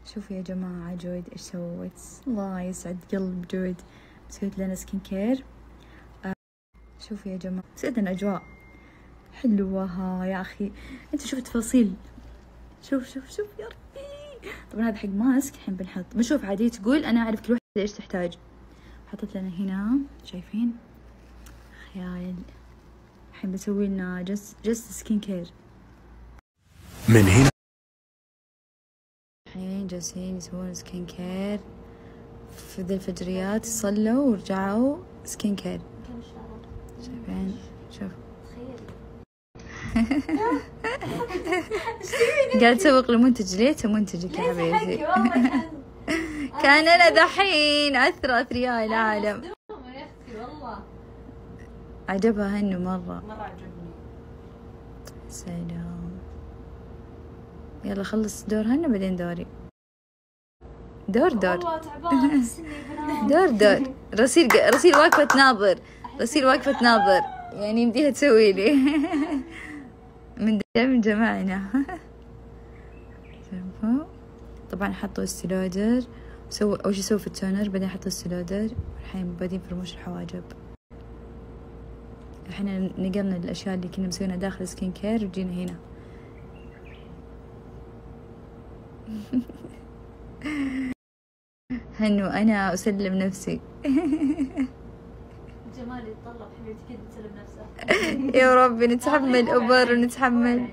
شوفوا يا جماعة جود ايش سوت. الله يسعد قلب جود، سويت لنا سكين كير. شوفوا يا جماعة سويت لنا اجواء حلوة يا اخي. انتوا شوفوا تفاصيل، شوف يا ربي. طبعا هذا حق ماسك، الحين بنحط بنشوف عادي. تقول انا اعرف كل وحدة ايش تحتاج. حطت لنا هنا شايفين خيال. الحين بسوي لنا جست سكين كير. من هنا الحين جالسين يسوون سكين كير في ذي الفجريات، صلوا ورجعوا سكين كير. شايفين؟ شوف قاعد تسوق لمنتج. ليه منتجك يا حبيبتي؟ كان انا دحين اثرى اثرياء العالم. عجبها هنو مرة عجبني. سلام. يلا خلص دور هنا بعدين دوري. دور والله تعبانة دور رسيل واقفة تناظر. رسيل واقفة تناظر يعني يمديها تسوي لي. من جمعنا. شوفوا طبعا حطوا السلودر، أول شي سووا في التونر، بعدين حطوا السلودر. الحين بادين في رموش الحواجب. احنا نقلنا الاشياء اللي كنا مسوينها داخل سكين كير وجينا هنا. هنو انا اسلم نفسي. جمال يتطلب حبيبتي كذا تسلم نفسها. يا ربي نتحمل اوبر ونتحمل.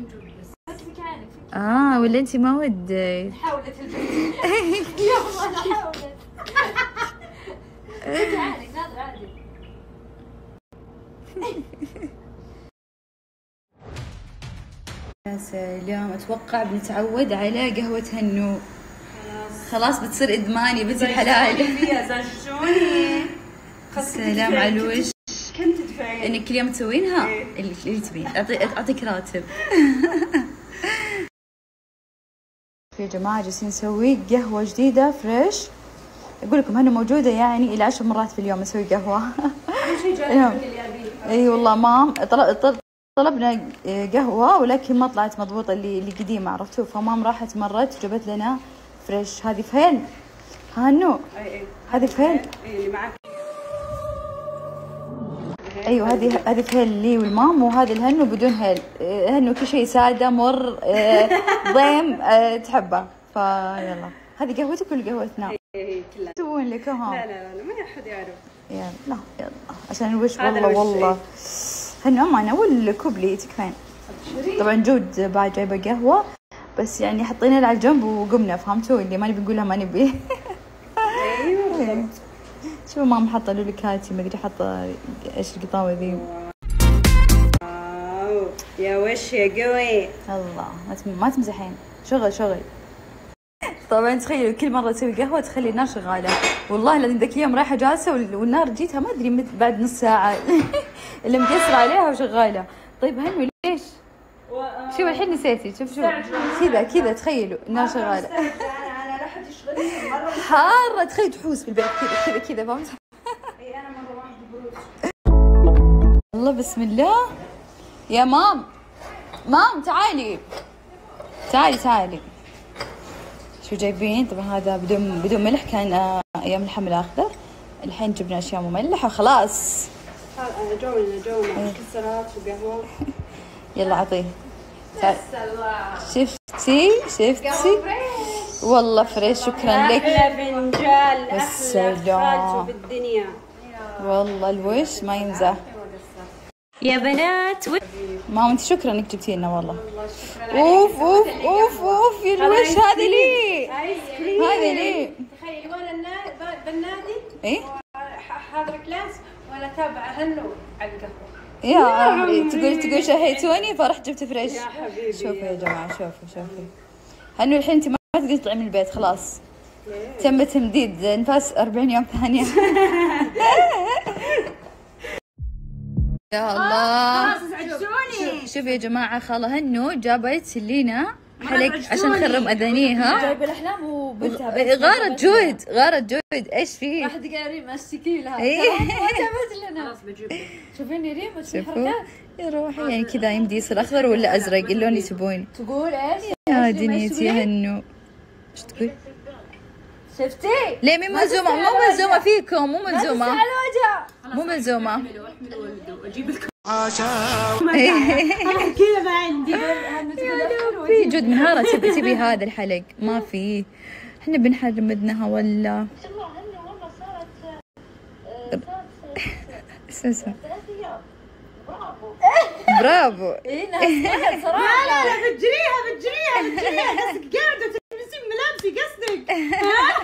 ولا انتي ما ودك؟ حاولت البنت. يلا انا حاولت. تعالي نادر عادي. يا سلام. اتوقع بنتعود على قهوة هنو. خلاص بتصير ادماني بنت الحلال. سلام على الوش. كم تدفعين؟ انك كل يوم تسوينها؟ اللي تبين. اعطيك راتب. يا جماعة جالسين نسوي قهوة جديدة فريش. اقول لكم هنا موجودة يعني الى 10 مرات في اليوم اسوي قهوة. اهم شيء جاهز. اي والله مام طلبنا قهوة ولكن ما طلعت مضبوطة اللي قديمة، عرفتوا؟ فمام راحت مرت وجابت لنا فريش. هذه فين؟ هانو هذه فين؟ اللي معك. ايوه هذه فهيل لي والمام، وهذه الهنو بدون هيل. هنو كل شيء ساده مر ضيم تحبه. فيلا هذه قهوتك ولا قهوتنا؟ كلها تسوون لك ها؟ لا ما احد يعرف. يلا عشان الوش. والله هنو امانه والكوبلي تكفين. طبعا جود بعد جايبه قهوه بس يعني حطينا على الجنب وقمنا، فهمتوا؟ اللي ما نبي نقولها ما نبي. ايوه شوفوا ماما حاطه لولكاتي ما ادري حاطه ايش القطاوه ذي. واو يا وش يا قوي. الله ما تمزحين. شغل. طبعا تخيلوا كل مره تسوي قهوه تخلي النار شغاله. والله لازم ذاك اليوم رايحه جالسه والنار جيتها ما ادري بعد نص ساعه. اللي مكسره عليها وشغاله. طيب هنو ليش؟ شوف الحين نسيتي. شوف كذا تخيلوا النار شغاله. انا لا حد يشغلني مره حاره. تخيل تحوس في البيت كذا فهمت؟ اي انا مره واحد برود. الله بسم الله. يا مام تعالي. شو جايبين؟ طبعا هذا بدون ملح، كان ايام الحمل الاخضر. الحين جبنا اشياء مملحه خلاص. جونا مكسرات وقهوه. يلا عطيه. شفتي والله فريش. شكرا لك. احلى فنجال السلام بالدنيا. والله الوش ما يمزح يا بنات. ماما انت شكرا انك جبتي لنا والله. اوف يا الوش. هذا لي. تخيلي وانا بالنادي ايه حاضر كلاس وانا تابعه هنو على القهوه. يا تقول شهيتوني فرحت جبت فريش. يا حبيبي شوفوا يا جماعه شوفوا هنو الحين انت ما تقدري تطلعي من البيت خلاص. تم تمديد نفاس 40 يوم ثانيه. يا الله. شوف يا جماعه خاله هنو جابت لينا حلق عشان نخرم اذانيها. جايبه الاحلام وبنتها. غارت جود ايش فيه؟ واحد قال ريم اشتكي لها. جابت لنا. خلاص بجيب. شوفيني ريم وش حركات يا روحي. يعني كذا يمدي يصير اخضر ولا ازرق اللون اللي تبون. تقول ايش يا دنيتي هنو. ايش تبي؟ شفتي؟ ليه مو ملزومة؟ مو ملزومة فيكم، مو ملزومة، على الوجه. مو ملزومة. اجيب لكم كذا ما عندي. في جود من هذا تبي هذا الحلق ما في. احنا بنحرم بدنها ولا اساسا. برافو. اي ناس صراحه. لا بتجريها بس قاعده تلبسين ملابسي قصدك.